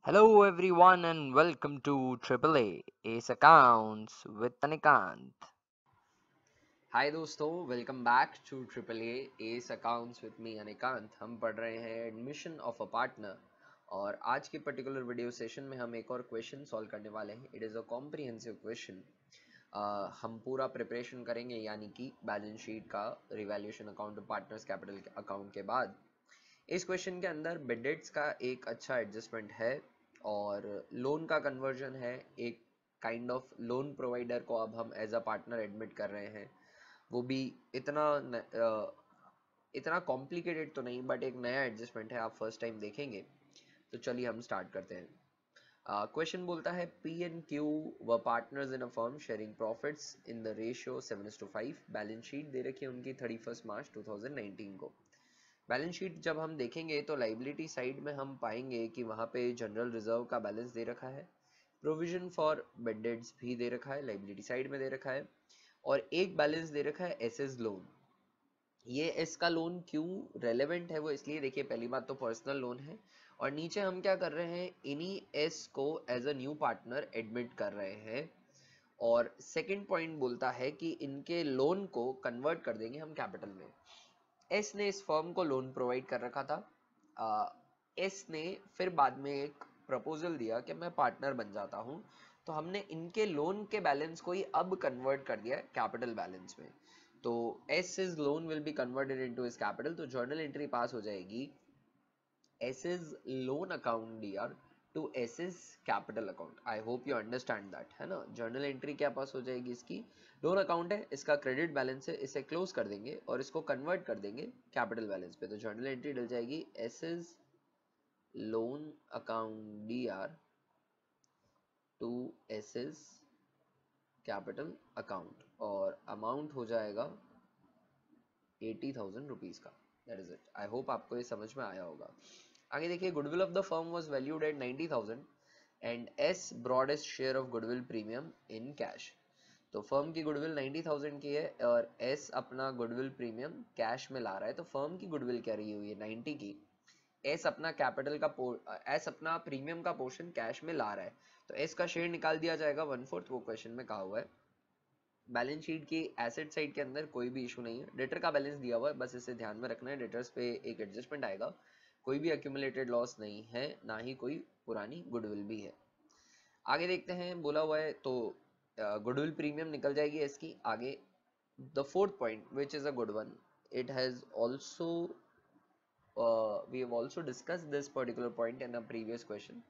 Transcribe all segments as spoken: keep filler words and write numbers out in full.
Hello everyone and welcome to Triple A Ace Accounts with Anikant. Hi दोस्तों, welcome back to triple A S accounts with me Anikant. हम पढ़ रहे हैं admission of a partner और आज के particular video session में हम एक और क्वेश्चन सॉल्व करने वाले हैं। It is a comprehensive question. हम पूरा प्रिपरेशन करेंगे, यानी कि बैलेंस शीट का revaluation account, partners capital account के बाद इस क्वेश्चन के अंदर बिडेट्स का एक अच्छा एडजस्टमेंट है और लोन का कन्वर्जन है। एक काइंड ऑफ लोन प्रोवाइडर को अब हम एज अ पार्टनर एडमिट कर रहे हैं, वो भी इतना न, अ, इतना कॉम्प्लिकेटेड तो नहीं, बट एक नया एडजस्टमेंट है, आप फर्स्ट टाइम देखेंगे। तो चलिए हम स्टार्ट करते हैं। क्वेश्चन uh, बोलता है पी एंड क्यू व partners in a firm sharing profits in the ratio seven is to five. Balance sheet दे रखी है उनकी thirty first March two thousand nineteen को। बैलेंस शीट जब हम देखेंगे तो लाइबिलिटी साइड में हम पाएंगे कि वहाँ पे जनरल रिजर्व का बैलेंस दे रखा है, प्रोविजन फॉर बेड डेट्स भी दे रखा है, लाइबिलिटी साइड में दे रखा है, और एक बैलेंस दे रखा है एसएस लोन। ये एस का लोन क्यों रेलेवेंट है, वो इसलिए देखिए, पहली बात तो पर्सनल लोन है और नीचे हम क्या कर रहे हैं, इन्हीं एस को as a new partner admit कर रहे हैं। और सेकंड पॉइंट बोलता है कि इनके लोन को कन्वर्ट कर देंगे हम कैपिटल में। एस ने इस फर्म को लोन प्रोवाइड कर रखा था। एस ने फिर बाद में एक प्रपोजल दिया कि मैं पार्टनर बन जाता हूं, तो हमने इनके लोन के बैलेंस को ही अब कन्वर्ट कर दिया कैपिटल बैलेंस में। तो S's loan will be converted into his capital, तो जर्नल एंट्री पास हो जाएगी S's loan account D R to S's capital account. I hope you understand that, है ना। Journal entry क्या पास हो जाएगी, इसकी लोन अकाउंट है, इसका क्रेडिट बैलेंस है, इसे क्लोज कर देंगे और इसको कन्वर्ट कर देंगे कैपिटल बैलेंस पे। तो जर्नल एंट्री डल जाएगी S's loan account D R to S's capital account और अमाउंट हो जाएगा एटी थाउजेंड रुपीज का। That is it. I hope आपको ये समझ में आया होगा। आगे देखिए, goodwill of the firm was valued at ninety thousand and S brought his share of goodwill premium in cash. तो फर्म की गुडविल नाइंटी थाउजेंड की है और एस अपना गुडविल प्रीमियम कैश में ला रहा है। तो फर्म की गुडविल क्या रही हुई है नाइंटी की, एस अपना कैपिटल का एस अपना प्रीमियम का पोर्शन कैश में ला रहा है, तो एस का शेयर निकाल दिया जाएगा वन फोर्थ, वो क्वेश्चन में कहा हुआ है। बैलेंस शीट की एसेट साइड के अंदर कोई भी इशू नहीं है, डेटर का बैलेंस दिया हुआ है, बस इसे ध्यान में रखना है। डेटर्स पे एक एडजस्टमेंट आएगा, कोई भी एक्यूमुलेटेड लॉस नहीं है, ना ही कोई पुरानी गुडविल भी है। आगे देखते हैं, बोला हुआ है तो गुडविल प्रीमियम निकल जाएगी इसकी। आगे the fourth point which is a good one, it has also we have also discussed this particular point in a previous question.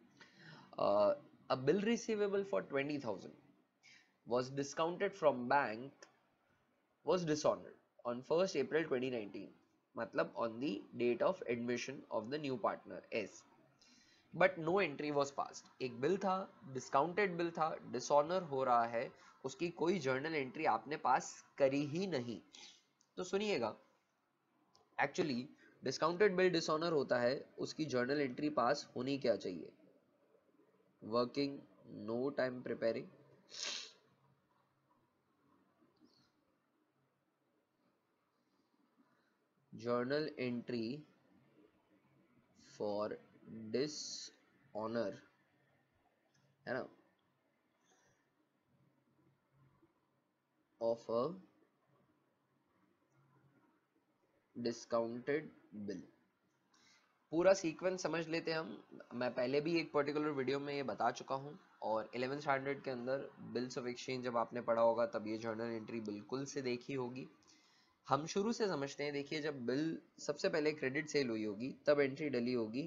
A bill receivable for twenty thousand was discounted from bank was dishonored on first April twenty nineteen, मतलब on the date of admission of the new partner S, but no entry was passed। एक bill था, discounted bill था, dishonour हो रहा है, उसकी कोई journal entry आपने पास करी ही नहीं। तो सुनिएगा, एक्चुअली डिस्काउंटेड बिल डिसऑनर होता है, उसकी जर्नल एंट्री पास होनी क्या चाहिए, working note I am preparing, journal entry for dishonor, है ना, of a discounted bill। पूरा सीक्वेंस समझ लेते हैं हम। मैं पहले भी एक पर्टिकुलर वीडियो में ये बता चुका हूँ और इलेवेंथ स्टैंडर्ड के अंदर बिल्स ऑफ एक्सचेंज जब आपने पढ़ा होगा तब ये जर्नल एंट्री बिल्कुल से देखी होगी। हम शुरू से समझते हैं। देखिए, जब बिल सबसे पहले क्रेडिट सेल हुई होगी तब एंट्री डली होगी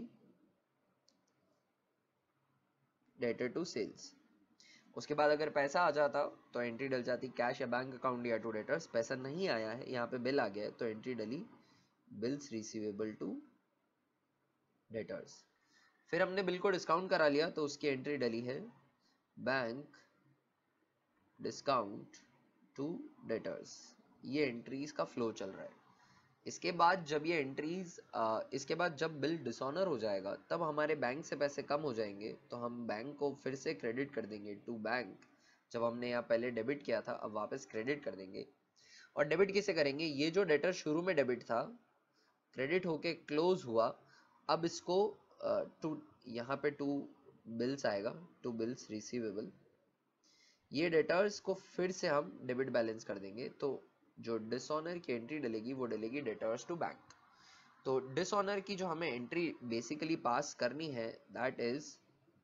डेटर टू सेल्स। उसके बाद अगर पैसा आ जाता तो एंट्री डल जाती कैश या बैंक अकाउंट या टू डेटर्स। पैसा नहीं आया है, यहाँ पे बिल आ गया है, तो एंट्री डली बिल्स रिसीवेबल टू डेटर्स। फिर हमने बिल को डिस्काउंट करा लिया तो उसकी एंट्री डली है बैंक डिस्काउंट टू डेटर्स। ये एंट्रीज का फ्लो चल रहा है। इसके बाद जब ये एंट्रीज इसके बाद जब बिल डिसऑनर हो जाएगा तब हमारे बैंक से पैसे कम हो जाएंगे, तो हम बैंक को फिर से क्रेडिट कर देंगे टू बैंक। जब हमने यहाँ पहले डेबिट किया था अब वापस क्रेडिट कर देंगे। और डेबिट किसे करेंगे, ये जो डेटर शुरू में डेबिट था, क्रेडिट होके क्लोज हुआ, अब इसको टू यहाँ पे टू बिल्स आएगा, टू बिल्स रिसीवेबल। ये डेटर्स को फिर से हम डेबिट बैलेंस कर देंगे, तो जो डिसऑनर की एंट्री डलेगी वो डलेगी डेटर्स टू बैंक। तो डिसऑनर की जो हमें एंट्री बेसिकली पास करनी है that is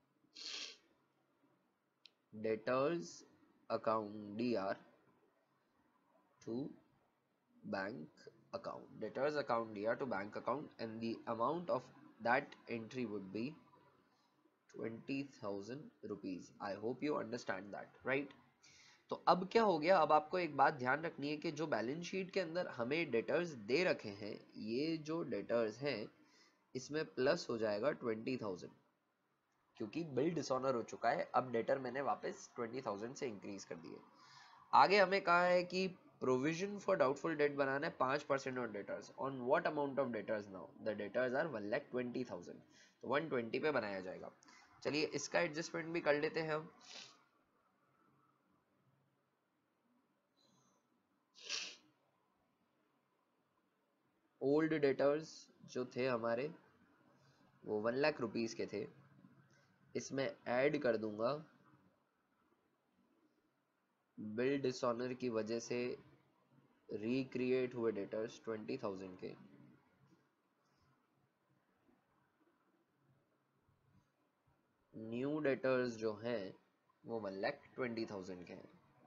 debtors account D R to bank account, debtors account D R to bank account, and the amount of that entry would be twenty thousand rupees. I hope you understand that, right? तो अब क्या हो गया, अब आपको एक बात ध्यान रखनी है कि जो बैलेंस शीट के अंदर हमें डेटर्स दे रखे हैं, ये जो डेटर्स हैं इसमें प्लस हो जाएगा ट्वेंटी थाउजेंड, क्योंकि बिल डिसऑनर हो चुका है। अब डेटर मैंने वापस ट्वेंटी थाउजेंड से इंक्रीज कर दिए। आगे हमें कहा है कि प्रोविजन फॉर डाउटफुल डेट बनाना है पांच percent on debtors. On what amount of debtors? Now the debtors are one lakh twenty thousand, तो वन ट्वेंटी पे बनाया जाएगा। चलिए इसका एडजस्टमेंट भी कर लेते हैं हम। ओल्ड डेटर्स जो थे हमारे वो वन लाख रुपीस के थे, इसमें ऐड कर दूंगा बिल डिसऑनर की वजह से रिक्रिएट हुए डेटर्स ट्वेंटी थाउजेंड के। न्यू डेटर्स जो हैं वो वन लाख ट्वेंटी थाउजेंड के हैं।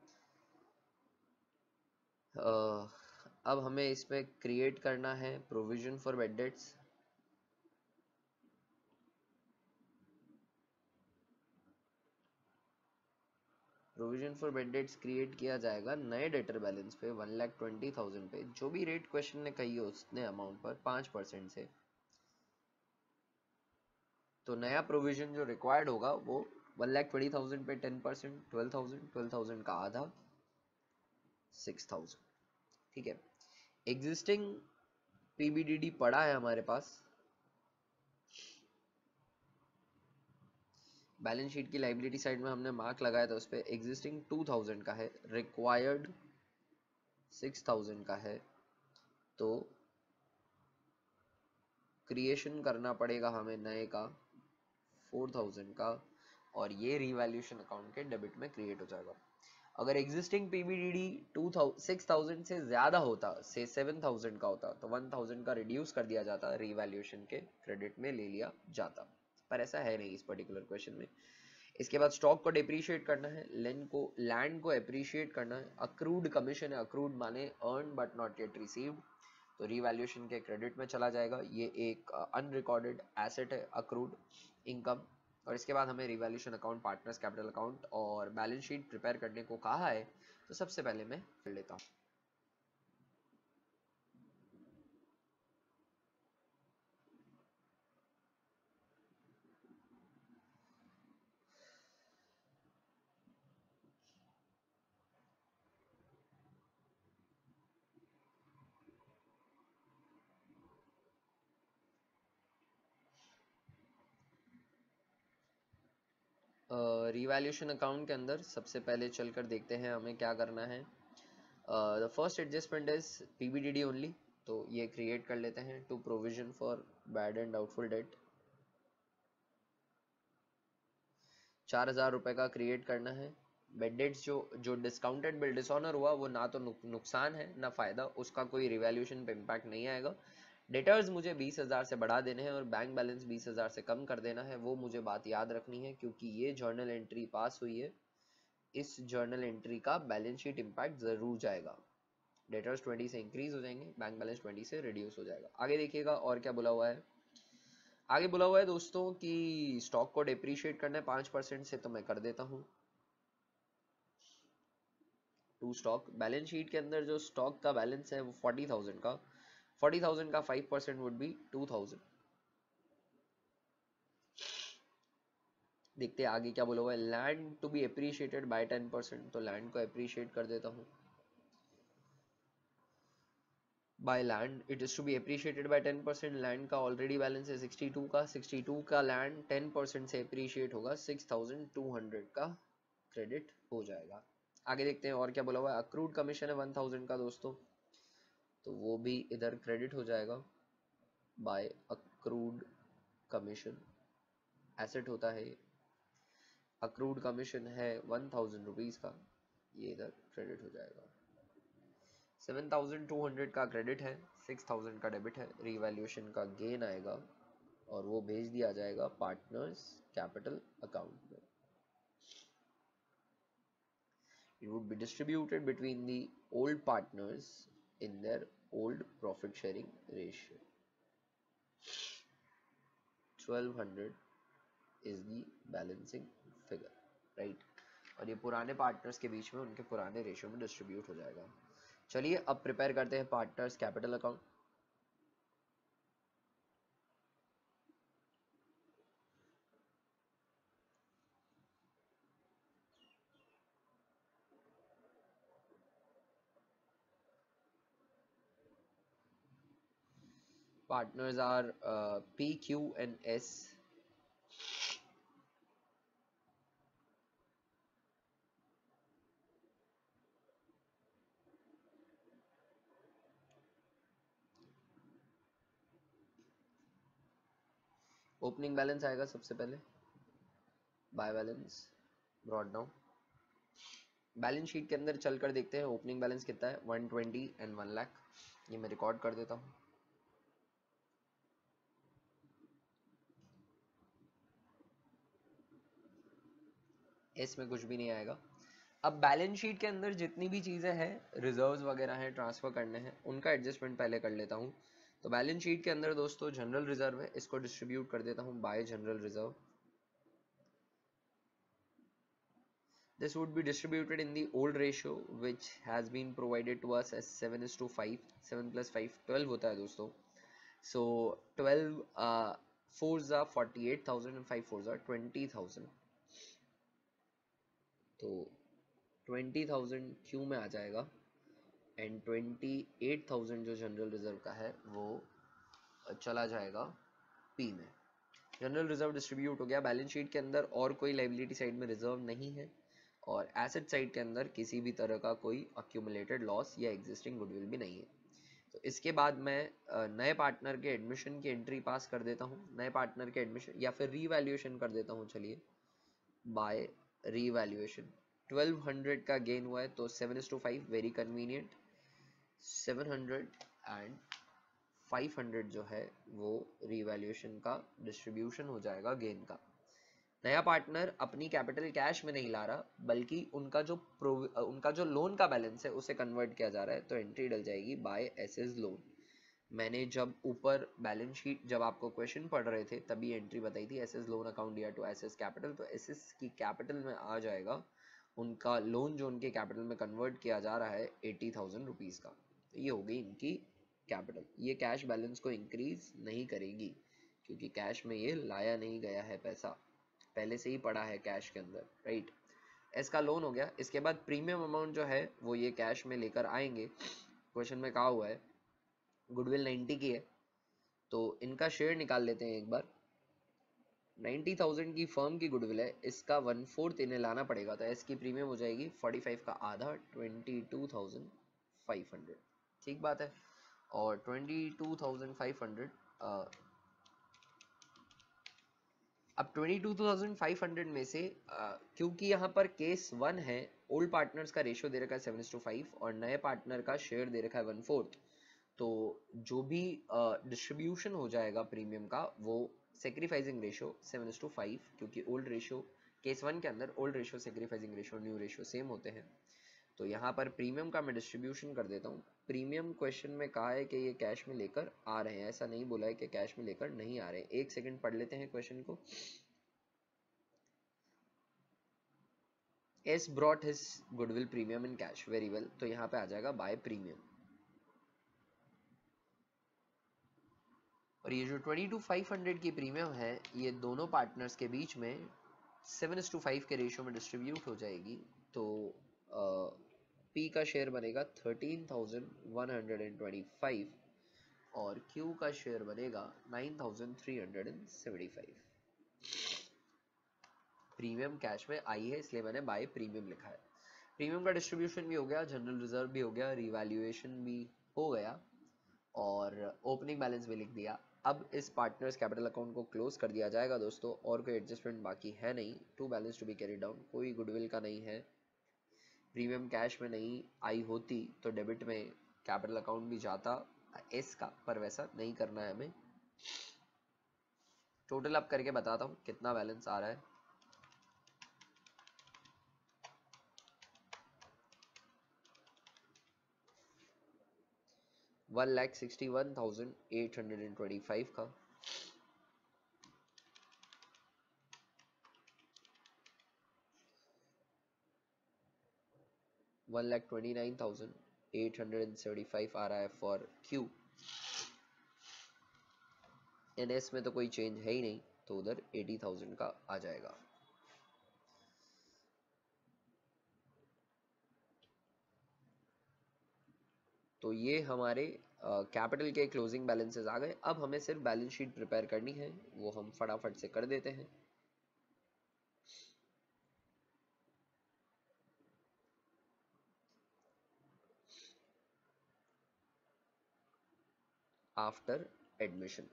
uh, अब हमें इसमें क्रिएट करना है provision for bad debts. Provision for bad debts create किया जाएगा नए डेटर बैलेंस पे वन लाख ट्वेंटी थाउजेंड पे, जो भी रेट क्वेश्चन ने कही है उतने अमाउंट पर पांच परसेंट से। तो नया प्रोविजन जो रिक्वायर्ड होगा वो वन लाख ट्वेंटी थाउजेंड पे ten percent, twelve thousand, twelve thousand का आधा, सिक्स थाउजेंड। ठीक है, एग्जिस्टिंग पीबीडीडी पड़ा है हमारे पास, बैलेंस शीट की लाइबिलिटी साइड में हमने मार्क लगाया था, उस पर एग्जिस्टिंग टू थाउजेंड का है, रिक्वायर्ड सिक्स थाउजेंड का है, तो क्रिएशन करना पड़ेगा हमें नए का फोर थाउजेंड का, और ये रिवैल्यूएशन अकाउंट के डेबिट में क्रिएट हो जाएगा। अगर existing PBDD two thousand six thousand से ज्यादा होता, से सेवन थाउजेंड का होता, तो वन थाउजेंड का रिड्यूस कर दिया जाता, रिवैल्यूएशन के क्रेडिट में ले लिया जाता, पर ऐसा है नहीं इस पर्टिकुलर क्वेश्चन में। इसके बाद स्टॉक को डिप्रिशिएट करना है, लैंड को लैंड को एप्रिशिएट करना है, अक्रूड कमीशन है, अक्रूड माने earn but not yet received, तो रिवैल्यूएशन के क्रेडिट में चला जाएगा। ये एक अनरिकॉर्डेड एसेट है, अक्रूड इनकम। और इसके बाद हमें revaluation account, partners capital account और बैलेंस शीट प्रिपेयर करने को कहा है, तो सबसे पहले मैं कर लेता हूँ। रिवैल्यूएशन uh, अकाउंट के अंदर सबसे पहले चलकर देखते हैं हमें क्या करना है। The first adjustment is PBDD only, तो ये क्रिएट कर लेते हैं to provision for bad and doubtful debt. चार हजार रुपए का क्रिएट करना है। बेड डेट्स जो जो डिस्काउंटेड बिल डिसऑनर हुआ वो ना तो नुकसान है ना फायदा, उसका कोई रिवैल्यूएशन पे इम्पैक्ट नहीं आएगा। डेटर्स मुझे बीस हजार से बढ़ा देने हैं और बैंक बैलेंस बीस हजार से कम कर देना है, वो मुझे बात याद रखनी है, क्योंकि ये जर्नल एंट्री पास हुई है, इस जर्नल एंट्री का बैलेंस शीट इम्पैक्ट जरूर जाएगा। डेटर्स ट्वेंटी से इंक्रीज हो जाएंगे, बैंक बैलेंस ट्वेंटी से रिड्यूस हो जाएगा। आगे देखिएगा और क्या बोला हुआ है। आगे बोला हुआ है दोस्तों कि स्टॉक को डिप्रिशिएट करना है पांच परसेंट से, तो मैं कर देता हूं टू स्टॉक। बैलेंस शीट के अंदर जो स्टॉक का बैलेंस है वो फोर्टी थाउजेंड का, फोर्टी थाउजेंड का five percent would be two thousand. देखते हैं आगे क्या बोला हुआ है। Land to be appreciated by ten percent, तो लैंड को एप्रिशिएट कर देता हूं। By land it is to be appreciated by ten percent, land का ऑलरेडी बैलेंस है सिक्सटी टू का, सिक्सटी टू का लैंड टेन परसेंट से एप्रिशिएट होगा, सिक्स थाउजेंड टू हंड्रेड का क्रेडिट हो जाएगा। आगे देखते हैं और क्या बोला हुआ है। अक्रूड कमीशन है वन थाउजेंड का दोस्तों, तो वो भी इधर क्रेडिट हो जाएगा बाय अक्रूड कमीशन, एसेट होता है। अक्रूड कमीशन है वन थाउजेंड रुपीज का, ये इधर क्रेडिट हो जाएगा। सेवन थाउजेंड टू हंड्रेड का क्रेडिट है, सिक्स थाउजेंड का डेबिट है, रीवैल्यूएशन का गेन आएगा और वो भेज दिया जाएगा पार्टनर्स कैपिटल अकाउंट में। It would be distributed between the old partners in their old profit sharing ratio. twelve hundred is the balancing figure, right? और ये पुराने पार्टनर्स के बीच में उनके पुराने रेशियो में डिस्ट्रीब्यूट हो जाएगा। चलिए अब प्रिपेयर करते हैं partners capital account. Partners are uh, P, Q and S. Opening balance आएगा सबसे पहले, by balance brought down. Balance sheet के अंदर चलकर देखते हैं ओपनिंग बैलेंस कितना है, one twenty and one lakh. ये मैं रिकॉर्ड कर देता हूँ। इसमें कुछ भी नहीं आएगा। अब बैलेंस शीट के अंदर जितनी भी चीजें हैं, रिजर्व्स वगैरह हैं, ट्रांसफर करने हैं, उनका एडजस्टमेंट पहले कर लेता हूँ। तो बैलेंस शीट के अंदर दोस्तों जनरल रिजर्व है, इसको डिस्ट्रीब्यूट कर देता हूँ by general reserve. This would be distributed in the old ratio which has been provided to us as seven is to five. seven plus five twelve होता है दोस्तों। So twelve uh, fours are forty-eight thousand and five fours are twenty thousand. तो twenty thousand Q में आ जाएगा and twenty-eight thousand जो general reserve का है वो चला जाएगा P में। जनरल रिजर्व डिस्ट्रीब्यूट हो गया। बैलेंस शीट के अंदर और कोई लायबिलिटी साइड में रिजर्व नहीं है और एसेट साइड के अंदर किसी भी तरह का कोई अक्यूमुलेटेड लॉस या एग्जिस्टिंग गुडविल भी नहीं है। तो इसके बाद मैं नए पार्टनर के एडमिशन की एंट्री पास कर देता हूँ। नए पार्टनर के एडमिशन या फिर रीवैल्यूएशन कर देता हूँ। चलिए बाय रीवैल्यूएशन ट्वेल्व हंड्रेड का गेन हुआ है तो seven is to five very convenient. Seven hundred and five hundred जो है वो रीवैल्यूएशन का डिस्ट्रीब्यूशन हो जाएगा गेन का। नया पार्टनर अपनी कैपिटल कैश में नहीं ला रहा बल्कि उनका जो उनका जो लोन का बैलेंस है उसे कन्वर्ट किया जा रहा है। तो एंट्री डल जाएगी बाय एसएस लोन। मैंने जब ऊपर बैलेंस शीट जब आपको क्वेश्चन पढ़ रहे थे तभी एंट्री बताई थी एसएस लोन अकाउंट दिया टू एसएस कैपिटल। तो एसएस की कैपिटल में आ जाएगा उनका लोन जो उनके कैपिटल में कन्वर्ट किया जा रहा है एटी थाउजेंड रुपीज का। तो ये हो गई इनकी कैपिटल। ये कैश बैलेंस को इंक्रीज नहीं करेगी क्योंकि कैश में ये लाया नहीं गया है, पैसा पहले से ही पड़ा है कैश के अंदर, राइट। एस का लोन हो गया। इसके बाद प्रीमियम अमाउंट जो है वो ये कैश में लेकर आएंगे। क्वेश्चन में कहा हुआ है गुडविल नाइन्टी की है तो इनका शेयर निकाल लेते हैं एक बार। नाइन्टी थाउजेंड की फर्म की गुडविल है, इसका वन फोर्थ इन्हें लाना पड़ेगा तो इसकी प्रीमियम हो जाएगी फोर्टी फाइव का आधा twenty two thousand five hundred. ठीक बात है। और twenty two thousand five hundred अब twenty two thousand five hundred में से आ, क्योंकि यहाँ पर केस वन है, ओल्ड पार्टनर्स का रेशियो दे रखा है सेवन टू फाइव और नए पार्टनर का शेयर दे रखा है वन फोर्थ। तो जो भी डिस्ट्रीब्यूशन हो जाएगा प्रीमियम का वो sacrificing ratio seven to five, क्योंकि ओल्ड रेशियो केस वन के अंदर old ratio sacrificing ratio new ratio same होते हैं। तो यहाँ पर प्रीमियम का मैं डिस्ट्रीब्यूशन कर देता हूँ। प्रीमियम क्वेश्चन में कहा है कि ये कैश में लेकर आ रहे हैं, ऐसा नहीं बोला है कि कैश में लेकर नहीं आ रहे हैं। एक सेकंड पढ़ लेते हैं क्वेश्चन को। S brought his goodwill premium in cash, very well. तो यहाँ पे आ जाएगा बाय प्रीमियम। और ये जो ट्वेंटी टू फाइव हंड्रेड की प्रीमियम है ये दोनों पार्टनर्स के बीच में सेवन टू फाइव के रेशियो में डिस्ट्रीब्यूट हो जाएगी। तो पी का शेयर बनेगा thirteen thousand one hundred and twenty five और क्यू का शेयर बनेगा nine thousand three hundred and seventy five. Premium cash में आई है इसलिए मैंने बाय प्रीमियम लिखा है। प्रीमियम का डिस्ट्रीब्यूशन भी हो गया, जनरल रिजर्व भी हो गया, रिवैल्यूएशन भी हो गया और ओपनिंग बैलेंस भी लिख दिया। अब इस पार्टनर्स कैपिटल अकाउंट को क्लोज कर दिया जाएगा दोस्तों, और कोई एडजस्टमेंट बाकी है नहीं। To balance to be carry down, कोई गुडविल का नहीं है, प्रीमियम कैश में नहीं आई होती तो डेबिट में कैपिटल अकाउंट भी जाता एस का, पर वैसा नहीं करना है हमें। टोटल अप करके बताता हूँ कितना बैलेंस आ रहा है। One lakh sixty one thousand eight hundred and twenty five का, one lakh twenty nine thousand eight hundred and seventy five आ रहा है फॉर क्यू। एनएस में तो कोई चेंज है ही नहीं, तो उधर एटी थाउजेंड का आ जाएगा। तो ये हमारे कैपिटल uh, के क्लोजिंग बैलेंसेस आ गए। अब हमें सिर्फ बैलेंस शीट प्रिपेयर करनी है, वो हम फटाफट से कर देते हैं। आफ्टर एडमिशन,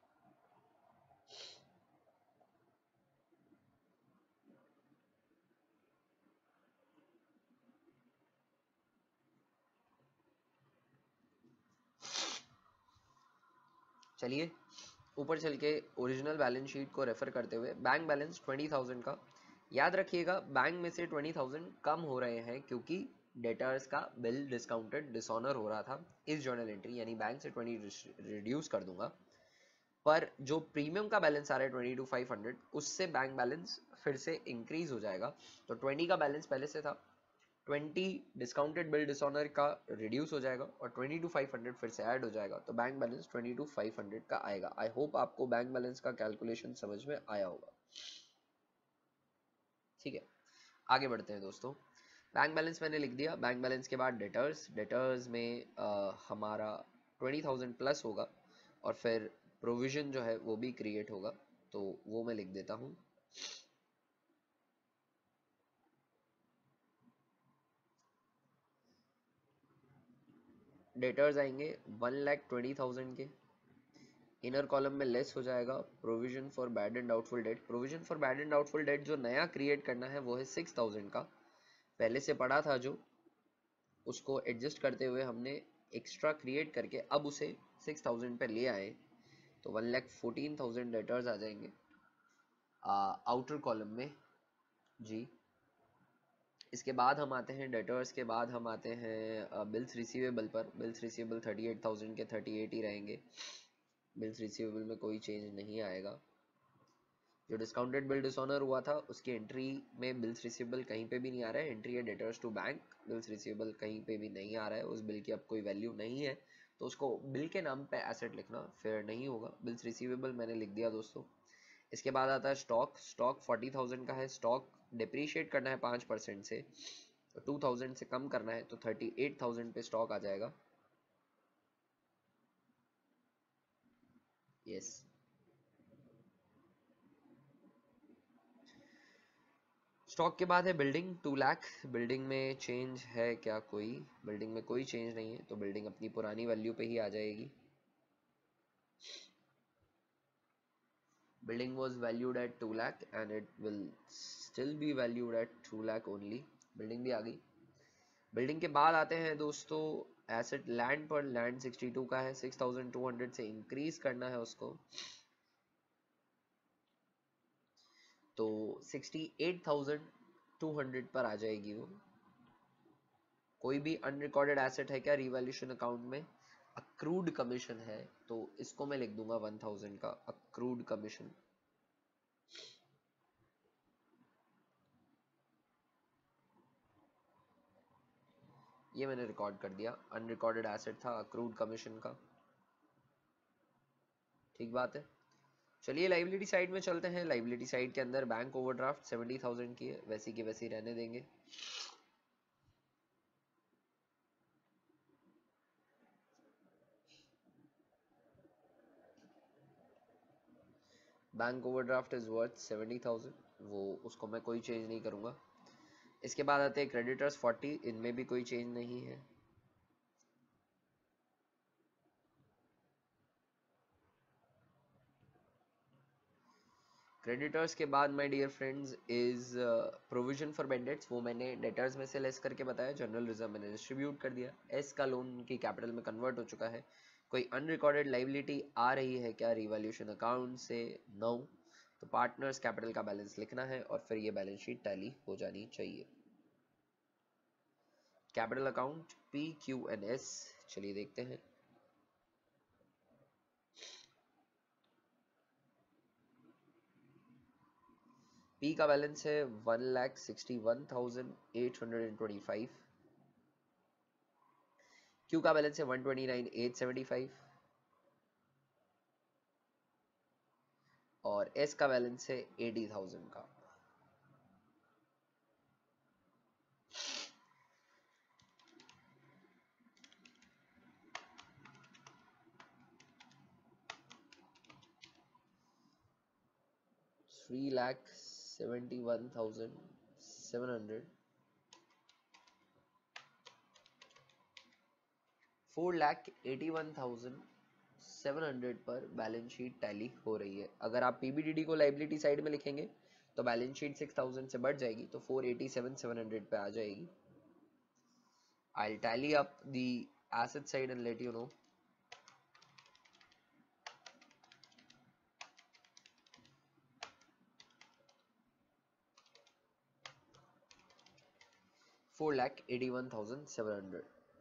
चलिए ऊपर चल के ओरिजिनल बैलेंस शीट को रेफर करते हुए, बैंक बैलेंस ट्वेंटी थाउजेंड का। याद रखिएगा बैंक में से ट्वेंटी थाउजेंड कम हो रहे हैं क्योंकि डेटर्स का बिल डिस्काउंटेड डिसऑनर हो रहा था इस जर्नल एंट्री, यानी बैंक से ट्वेंटी रिड्यूस कर दूंगा। पर जो प्रीमियम का बैलेंस आ रहा है ट्वेंटी टू फाइव हंड्रेड, उससे बैंक बैलेंस फिर से इंक्रीज हो जाएगा। तो ट्वेंटी का बैलेंस पहले से था, ट्वेंटी डिस्काउंटेड बिल डिसऑनर का रिड्यूस हो जाएगा और ट्वेंटी टू फाइव हंड्रेड फिर से ऐड हो जाएगा, तो bank balance twenty two five hundred का आएगा। आई होप आपको बैंक बैलेंस का कैलकुलेशन समझ में आया होगा। ठीक है, आगे बढ़ते हैं दोस्तों। बैंक बैलेंस मैंने लिख दिया। बैंक बैलेंस के बाद डेटर्स, डेटर्स में आ, हमारा ट्वेंटी थाउजेंड प्लस होगा और फिर प्रोविजन जो है वो भी क्रिएट होगा, तो वो मैं लिख देता हूँ। डेटर्स आएंगे वन लैख ट्वेंटी थाउजेंड के, इनर कॉलम में लेस हो जाएगा provision for bad and doubtful debt. Provision for bad and doubtful debt जो नया क्रिएट करना है वो है सिक्स थाउजेंड का। पहले से पड़ा था जो, उसको एडजस्ट करते हुए हमने एक्स्ट्रा क्रिएट करके अब उसे सिक्स थाउजेंड पे ले आए, तो one lakh fourteen thousand debtors आ जाएंगे आउटर कॉलम में जी। इसके बाद हम आते हैं डेटर्स के बाद हम आते हैं बिल्स रिसीवेबल पर। Bills receivable thirty eight thousand के थर्टी एट ही रहेंगे, बिल्स रिसीवेबल में कोई चेंज नहीं आएगा। जो डिस्काउंटेड बिल डिसऑनर हुआ था उसकी एंट्री में बिल्स रिसीवेबल कहीं पे भी नहीं आ रहा है, एंट्री है debtors to bank, bills receivable कहीं पे भी नहीं आ रहा है, उस बिल की अब कोई वैल्यू नहीं है, तो उसको बिल के नाम पे एसेट लिखना फेयर नहीं होगा। बिल्स रिसीवेबल मैंने लिख दिया दोस्तों। इसके बाद आता है स्टॉक। स्टॉक फोर्टी थाउजेंड का है, स्टॉक डिप्रीशिएट करना है पाँच परसेंट से, तो टू थाउजेंड से कम करना है, तो थर्टी एट थाउजेंड पे स्टॉक आ जाएगा। यस, स्टॉक के बाद है बिल्डिंग टू लाख। बिल्डिंग में चेंज है क्या कोई? बिल्डिंग में कोई चेंज नहीं है, तो बिल्डिंग अपनी पुरानी वैल्यू पे ही आ जाएगी। Building was valued at two lakh and it will still be valued at two lakh only। Building भी आ गई। बिल्डिंग के बाद आते हैं दोस्तों एसेट लैंड पर। लैंड सिक्सटी टू का है, सिक्स थाउजेंड टू हंड्रेड से इंक्रीज करना है उसको, तो sixty eight thousand two hundred पर आ जाएगी वो। कोई भी अनरिकॉर्डेड एसेट है क्या रिवैल्यूएशन अकाउंट में? अक्रूड कमीशन है, तो इसको मैं लिख दूंगा वन थाउजेंड का अक्रूड कमीशन। ये मैंने रिकॉर्ड कर दिया, अनरिकॉर्डेड एसेट था अक्रूड कमीशन का। ठीक बात है। चलिए लाइबिलिटी साइड में चलते हैं। लाइबिलिटी साइड के अंदर बैंक ओवरड्राफ्ट सेवेंटी थाउजेंड की है, वैसी की वैसी रहने देंगे। Bank overdraft is worth seventy thousand, वो उसको मैं कोई चेंज नहीं करूंगा। इसके बाद आते हैं क्रेडिटर्स फोर्टी, इनमें भी कोई चेंज नहीं है। क्रेडिटर्स के बाद my dear friends is provision for bad debts, वो मैंने डेटर्स में से लेस करके बताया, जनरल रिजर्व मैंने डिस्ट्रीब्यूट कर दिया, एस का लोन की कैपिटल में कन्वर्ट हो चुका है। कोई अनरिकॉर्डेड लाइबिलिटी आ रही है क्या रिवैल्यूएशन अकाउंट से? नो। तो पार्टनर्स कैपिटल का बैलेंस लिखना है और फिर ये बैलेंस शीट टैली हो जानी चाहिए। Capital account P Q and S, चलिए देखते हैं। पी का बैलेंस है one lakh sixty one thousand eight hundred and twenty five, Q का बैलेंस है one twenty nine eight seventy five और एस का बैलेंस है एटी थाउजेंड का। Three lakh seventy one thousand seven hundred, four lakh eighty one thousand seven hundred पर balance sheet tally हो रही है। अगर आप पीबीडीडी को लाइबिलिटी साइड में लिखेंगे तो बैलेंस शीट सिक्स थाउजेंड से बढ़ जाएगी, तो four eighty seven seven hundred पे आ जाएगी। I'll tally up the asset side and let you know. Four lakh eighty one thousand seven hundred,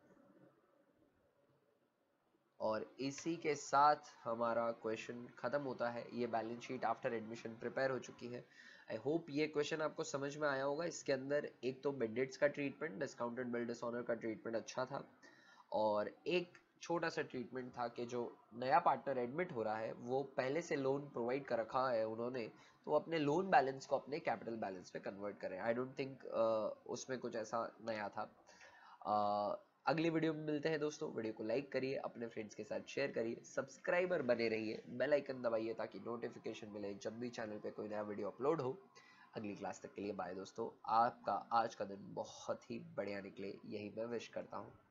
और इसी के साथ हमारा क्वेश्चन खत्म होता है। ये balance sheet after admission prepare हो चुकी है। आई होप ये क्वेश्चन आपको समझ में आया होगा। इसके अंदर एक तो बेडेट्स का ट्रीटमेंट, डिस्काउंटेड बिल डिसऑनर का ट्रीटमेंट अच्छा था, और एक छोटा सा ट्रीटमेंट था कि जो नया पार्टनर एडमिट हो रहा है वो पहले से लोन प्रोवाइड कर रखा है उन्होंने, तो वो अपने लोन बैलेंस को अपने कैपिटल बैलेंस में कन्वर्ट करें। आई डोंट थिंक उसमें कुछ ऐसा नया था। uh, अगली वीडियो में मिलते हैं दोस्तों। वीडियो को लाइक करिए, अपने फ्रेंड्स के साथ शेयर करिए, सब्सक्राइबर बने रहिए, बेल आइकन दबाइए ताकि नोटिफिकेशन मिले जब भी चैनल पे कोई नया वीडियो अपलोड हो। अगली क्लास तक के लिए बाय दोस्तों। आपका आज का दिन बहुत ही बढ़िया निकले, यही मैं विश करता हूँ।